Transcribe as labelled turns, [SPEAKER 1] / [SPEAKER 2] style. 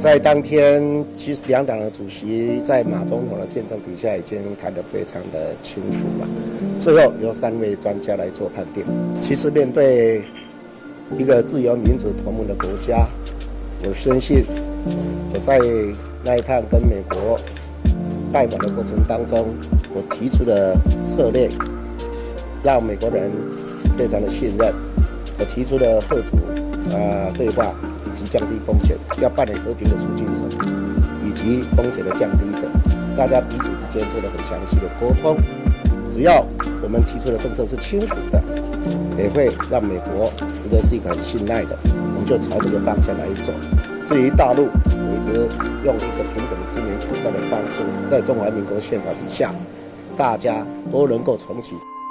[SPEAKER 1] 在当天，其实两党的主席在马总统的见证底下，已经谈得非常的清楚了。最后由3位专家来做判定。其实面对一个自由民主同盟的国家，我深信我在那一趟跟美国拜访的过程当中，我提出的策略让美国人非常的信任。我提出的贺主对话以及降低风险，要办理和平的促进者，以及风险的降低者，大家彼此之间做了很详细的沟通。只要我们提出的政策是清楚的，也会让美国觉得是一个很信赖的，我们就朝这个方向来走。至于大陆，我一直用一个平等、知名、友善的方式，在中华民国宪法底下，大家都能够重启